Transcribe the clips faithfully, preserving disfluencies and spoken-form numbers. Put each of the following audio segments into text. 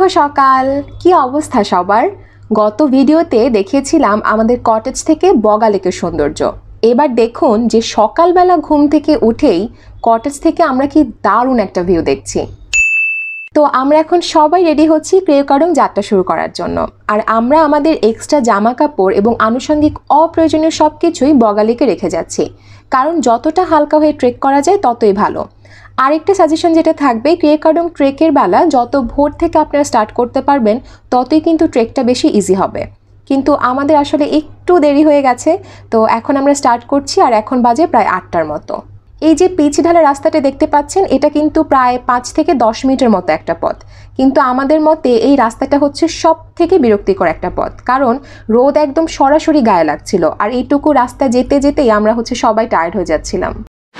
সকাল। কি অবস্থা সবার? গত ভিডিওতে দেখিয়েছিলাম আমাদের কটেজ থেকে বগা লেকের সৌন্দর্য। এবার দেখুন যে সকালবেলা ঘুম থেকে উঠেই কটেজ থেকে আমরা কি দারুণ একটা ভিউ দেখছি। তো আমরা এখন সবাই রেডি হচ্ছি ক্রেওকাডং যাত্রা শুরু করার জন্য। আর আমরা আমাদের এক্সট্রা জামা কাপড় এবং আনুষঙ্গিক অপ্রয়োজনীয় সব কিছুই বগা লেকে রেখে যাচ্ছি, কারণ যতটা হালকা হয়ে ট্রেক করা যায় ততই ভালো। আরেকটা সাজেশন যেটা থাকবে, ক্রেওকাডং ট্রেকের বেলা যত ভোর থেকে আপনারা স্টার্ট করতে পারবেন ততই কিন্তু ট্রেকটা বেশি ইজি হবে। কিন্তু আমাদের আসলে একটু দেরি হয়ে গেছে, তো এখন আমরা স্টার্ট করছি আর এখন বাজে প্রায় আটটার মতো। এই যে পিচ ঢালা রাস্তাটা দেখতে পাচ্ছেন, এটা কিন্তু প্রায় পাঁচ থেকে দশ মিনিটের মতো একটা পথ, কিন্তু আমাদের মতে এই রাস্তাটা হচ্ছে সব থেকে বিরক্তিকর একটা পথ, কারণ রোদ একদম সরাসরি গায়ে লাগছিল আর এইটুকু রাস্তা যেতে যেতেই আমরা হচ্ছে সবাই টায়ার্ড হয়ে যাচ্ছিলাম।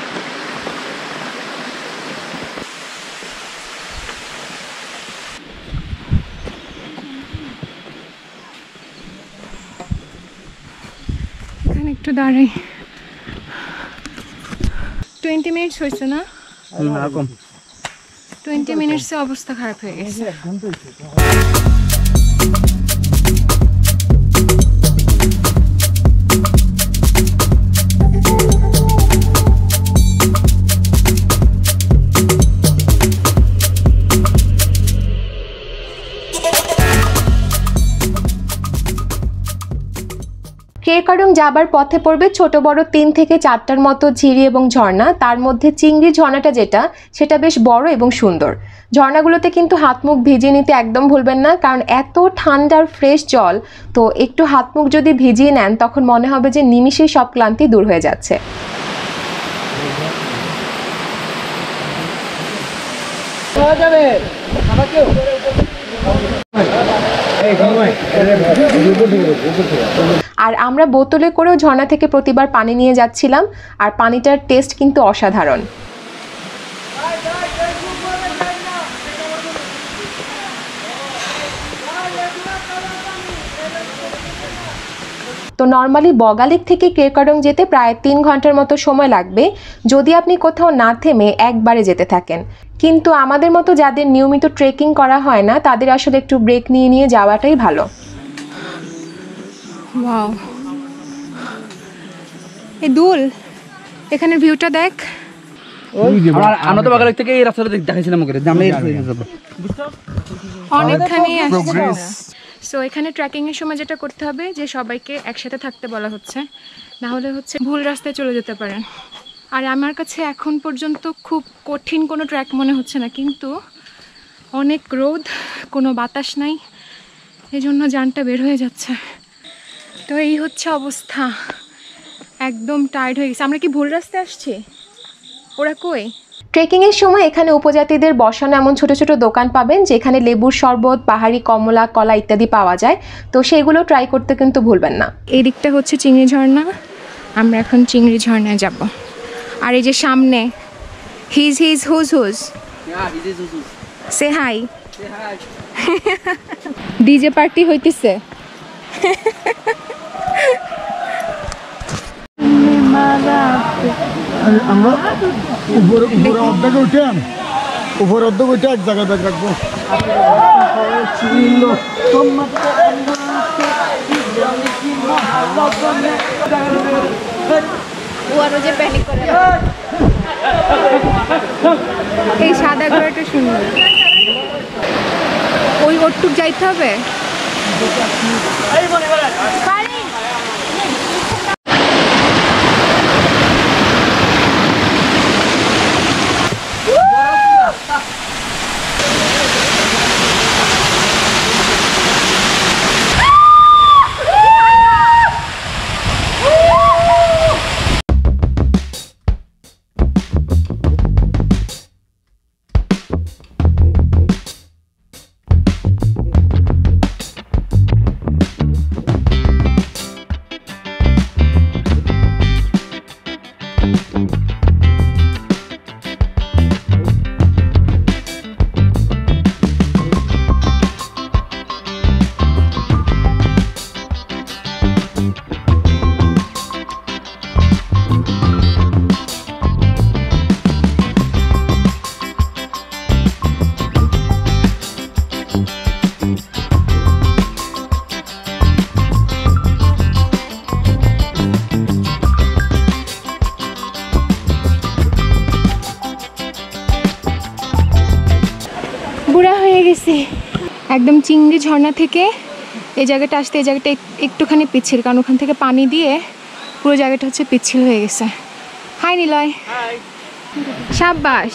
এখানে একটু দাঁড়াই। টোয়েন্টি মিনিটস হয়েছে না? টোয়েন্টি মিনিটসে অবস্থা খারাপ হয়ে গেছে। ক্রেওকাডং যাবার পথে পড়বে ছোট বড় তিন থেকে চারটার মতো ঝিরি এবং ঝর্ণা। তার মধ্যে চিংড়ি ঝর্ণাটা যেটা, সেটা বেশ বড় এবং সুন্দর। ঝর্ণাগুলোতে কিন্তু হাত মুখ ভিজিয়ে নিতে একদম ভুলবেন না, কারণ এত ঠান্ডার ফ্রেশ জল, তো একটু হাত মুখ যদি ভিজিয়ে নেন তখন মনে হবে যে নিমিষেই সব ক্লান্তি দূর হয়ে যাচ্ছে। আর আমরা বোতলে করেও ঝর্ণা থেকে প্রতিবার পানি নিয়ে যাচ্ছিলাম, আর পানিটার টেস্ট কিন্তু অসাধারণ। তো নর্মালি বগা লেক থেকে ক্রেওকাডং যেতে প্রায় তিন ঘন্টার মতো সময় লাগবে যদি আপনি কোথাও না থেমে একবারে যেতে থাকেন। কিন্তু আমাদের মতো যাদের নিয়মিত ট্রেকিং করা হয় না, তাদের আসলে একটু ব্রেক নিয়ে নিয়ে যাওয়াটাই ভালো। ওয়াও, এই দুল, এখানে ভিউটা দেখ। আমরা তো বগা লেক থেকে এই রাস্তাটা দেখাইছিলাম ওকে, অনেকখানি আসছে। সো এখানে ট্রেকিংয়ের সময় যেটা করতে হবে যে সবাইকে একসাথে থাকতে বলা হচ্ছে, না হলে হচ্ছে ভুল রাস্তায় চলে যেতে পারেন। আর আমার কাছে এখন পর্যন্ত খুব কঠিন কোনো ট্র্যাক মনে হচ্ছে না, কিন্তু অনেক রোদ, কোনো বাতাস নাই, এই জন্য জানটা বের হয়ে যাচ্ছে। তো এই হচ্ছে অবস্থা, একদম টায়ার্ড হয়ে গেছে। আমরা কি ভুল রাস্তায় আসছি? ওরা কই? ট্রেকিংয়ের সময় এখানে উপজাতিদের বসানো এমন ছোট ছোট দোকান পাবেন যেখানে লেবুর শরবত, পাহাড়ি কমলা, কলা ইত্যাদি পাওয়া যায়, তো সেগুলো ট্রাই করতে কিন্তু ভুলবেন না। এই দিকটা হচ্ছে চিংড়ি ঝর্ণা, আমরা এখন চিংড়ি ঝর্ণায় যাব। আর এই যে সামনে হিজ হিজ হুজ হুজ, সে হাই, ডিজে পার্টি হইতেছে। আমরা উপরে উপরে অর্ধেক উঠেন, উপরে অর্ধেক উঠে এক জায়গায় ব্যাগ রাখবো। এই সাদা ঘোড়াটা সুন্দর, ওই ওটুক যাইতে হবে। গেছি। একদম চিংড়ি ঝর্ণা থেকে এই জায়গাটা আসতে এই জায়গাটা একটুখানি পিচ্ছিল, কারণ ওখান থেকে পানি দিয়ে পুরো জায়গাটা হচ্ছে পিচ্ছিল হয়ে গেছে। হাই নিলয়। সাব্বাস।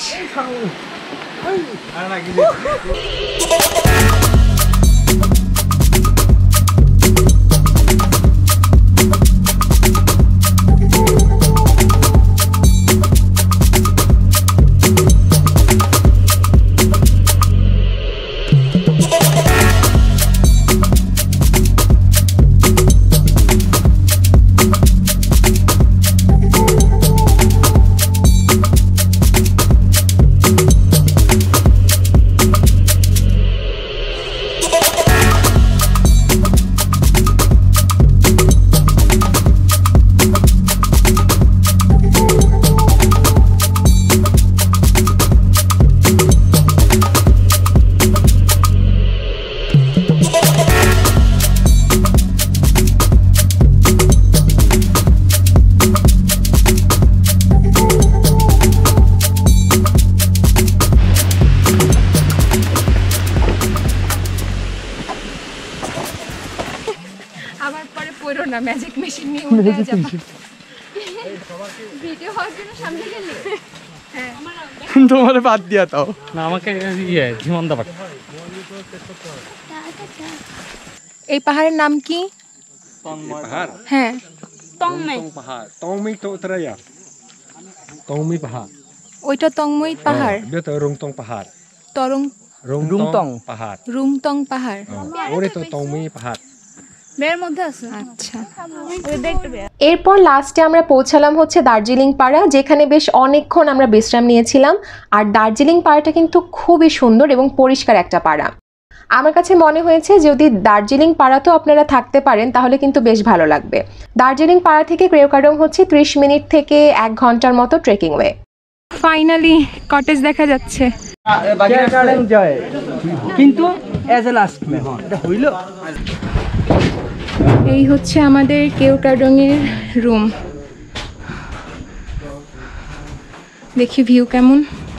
আমার পরে পড়ো না, ম্যাজিক মেশিন নিয়ে উঠে যাবা। ভিডিও হওয়ার জন্য সামনে গেলে হ্যাঁ তোমারে বাদ দিয়া তাও না, আমাকে ইয়ে হিমন্দা পাঠ। এই পাহাড়ের নাম কি? পাহাড় হ্যাঁ টংমে পাহাড় তংমি তো উতরায়া তংমি পাহাড় ওইটা তংমই পাহাড়। এটা রংতং পাহাড় তরং রংতং পাহাড় রুমতং পাহাড়। ওরে তো তংমি পাহাড় মেয়ের মধ্যে আছে। আচ্ছা, ওই দেখতে বে। এরপর লাস্টে আমরা পৌঁছালাম হচ্ছে দার্জিলিং পাড়া, যেখানে বেশ অনেকক্ষণ আমরা বিশ্রাম নিয়েছিলাম। আর দার্জিলিং পাড়াটা কিন্তু খুবই সুন্দর এবং পরিষ্কার একটা পাড়া। আমার কাছে মনে হয়েছে যদি দার্জিলিং পাড়াতেও আপনারা থাকতে পারেন তাহলে কিন্তু বেশ ভালো লাগবে। দার্জিলিং পাড়া থেকে ক্রেওকাডং হচ্ছে ত্রিশ মিনিট থেকে এক ঘন্টার মতো ট্রেকিং ওয়ে। ফাইনালি কটেজ দেখা যাচ্ছে। কিন্তু এজ এ লাস্ট মে এটা হইল। এই হচ্ছে আমাদের কেওকাডং এর রুম। দেখি ভিউ কেমন।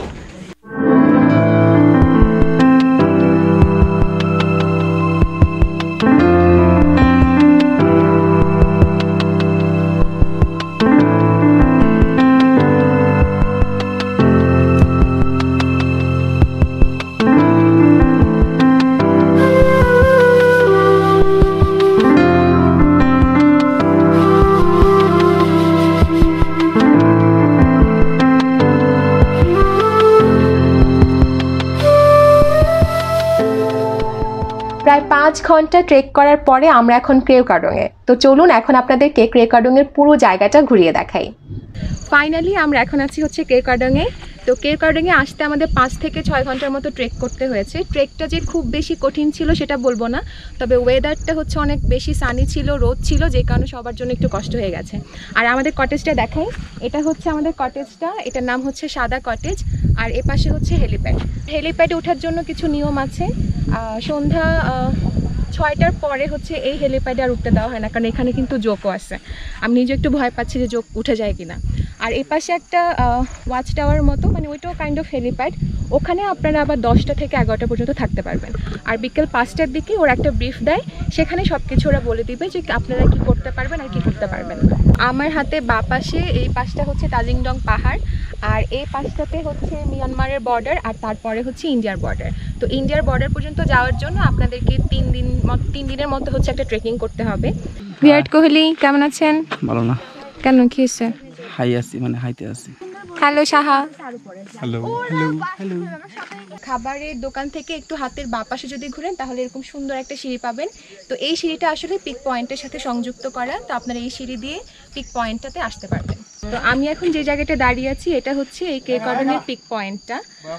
প্রায় পাঁচ ঘন্টা ট্রেক করার পরে আমরা এখন ক্রেওকাডংয়ে। তো চলুন এখন আপনাদেরকে ক্রেওকাডংয়ের পুরো জায়গাটা ঘুরিয়ে দেখাই। ফাইনালি আমরা এখন আছি হচ্ছে ক্রেওকাডংয়ে। তো ক্রেওকাডংয়ে আসতে আমাদের পাঁচ থেকে ছয় ঘন্টার মতো ট্রেক করতে হয়েছে। ট্রেকটা যে খুব বেশি কঠিন ছিল সেটা বলবো না, তবে ওয়েদারটা হচ্ছে অনেক বেশি সানি ছিল, রোদ ছিল, যে কারণে সবার জন্য একটু কষ্ট হয়ে গেছে। আর আমাদের কটেজটা দেখাই, এটা হচ্ছে আমাদের কটেজটা, এটার নাম হচ্ছে সাদা কটেজ। আর এ পাশে হচ্ছে হেলিপ্যাড। হেলিপ্যাডে ওঠার জন্য কিছু নিয়ম আছে। সন্ধ্যা ছয়টার পরে হচ্ছে এই হেলিপ্যাডে আর উঠতে দেওয়া হয় না, কারণ এখানে কিন্তু জোকও আছে। আমি নিজে একটু ভয় পাচ্ছি যে জোক উঠে যায় কিনা। আর এ পাশে একটা ওয়াচ টাওয়ার মতো, মানে ওইটাও কাইন্ড অফ হেলিপ্যাড, ওখানে আপনারা আবার দশটা থেকে এগারোটা পর্যন্ত থাকতে পারবেন। আর বিকেল পাঁচটার দিকে ওরা একটা ব্রিফ দেয়, সেখানে সব কিছু ওরা বলে দিবে যে আপনারা কি করতে পারবেন আর কি করতে পারবেন না। আমার হাতে বা পাশে এই পাশটা হচ্ছে তাজিংডং পাহাড়, আর এই পাশটাতে হচ্ছে মিয়ানমারের বর্ডার, আর তারপরে হচ্ছে ইন্ডিয়ার বর্ডার। তো ইন্ডিয়ার বর্ডার পর্যন্ত যাওয়ার জন্য আপনাদেরকে তিন দিন তিন দিনের মধ্যে হচ্ছে একটা ট্রেকিং করতে হবে। বিরাট কোহলি কেমন আছেন? ভালো না। কেন, কি হয়েছে? হাই আছি, মানে হাইতে আছি। Hello Saha. Hello hello hello খাবারের দোকান থেকে একটু হাতের বাঁ পাশে যদি ঘুরেন তাহলে এরকম সুন্দর একটা সিঁড়ি পাবেন। তো এই সিঁড়িটা আসলে পিক পয়েন্টের সাথে সংযুক্ত করা, তো আপনারা এই সিঁড়ি দিয়ে পিক পয়েন্টটাতে আসতে পারবেন। তো আমি এখন যে জায়গাটা দাঁড়িয়ে আছি এটা হচ্ছে এই কেওকাডংয়ের পিক পয়েন্টটা।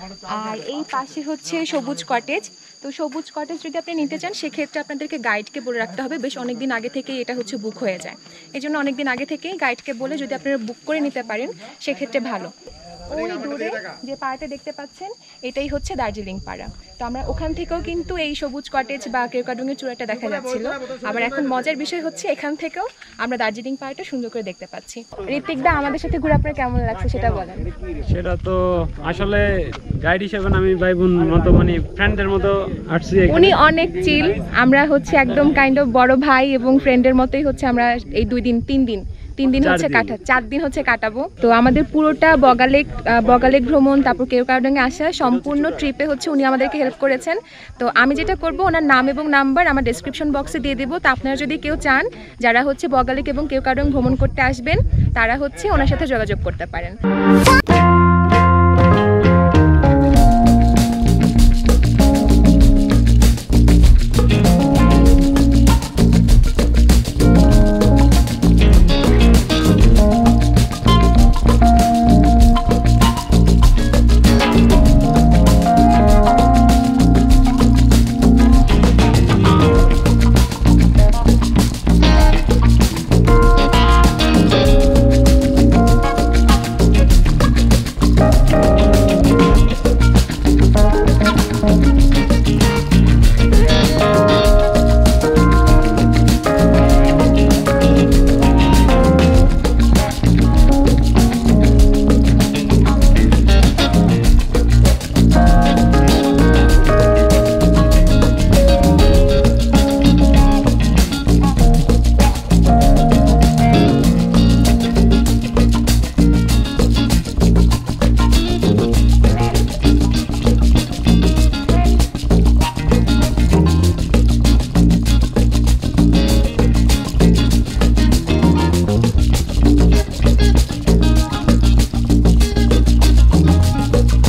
আর এই পাশে হচ্ছে সবুজ কটেজ। তো সবুজ কটেজ যদি আপনি নিতে চান সেক্ষেত্রে আপনাদেরকে গাইডকে বলে রাখতে হবে, বেশ অনেক দিন আগে থেকেই এটা হচ্ছে বুক হয়ে যায়। এই জন্য অনেক দিন আগে থেকেই গাইডকে বলে যদি আপনারা বুক করে নিতে পারেন সেক্ষেত্রে ভালো। ওই দূরে যে পাড়াটা দেখতে পাচ্ছেন এটাই হচ্ছে দার্জিলিং পাড়া। তো আমরা ওখান থেকেও কিন্তু এই সবুজ কটেজ বা কেওক্রাডুংয়ের চূড়াটা দেখা যাচ্ছিল। আবার এখন মজার বিষয় হচ্ছে এখান থেকেও আমরা দার্জিলিং পাড়াটা সুন্দর করে দেখতে পাচ্ছি। ঋত্বিক দা, আমাদের সাথে ঘুরে আপনার কেমন লাগছে সেটা বলেন। সেটা তো আসলে গাইড হিসেবে আমি ভাই বোন মতো মানে ফ্রেন্ডদের মতো আসছি। উনি অনেক চিল, আমরা হচ্ছে একদম কাইন্ড অফ বড় ভাই এবং ফ্রেন্ডের মতোই হচ্ছে আমরা এই দুই দিন তিন দিন তিন দিন হচ্ছে কাটা চার দিন হচ্ছে কাটাবো। তো আমাদের পুরোটা বগালেক বগালেক ভ্রমণ তারপর কেওক্রাডুংয়ে আসা সম্পূর্ণ ট্রিপে হচ্ছে উনি আমাদেরকে হেল্প করেছেন। তো আমি যেটা করব ওনার নাম এবং নাম্বার আমার ডেসক্রিপশন বক্সে দিয়ে দেবো। তো আপনারা যদি কেউ চান যারা হচ্ছে বগালেক এবং কেওক্রাডুং ভ্রমণ করতে আসবেন তারা হচ্ছে ওনার সাথে যোগাযোগ করতে পারেন।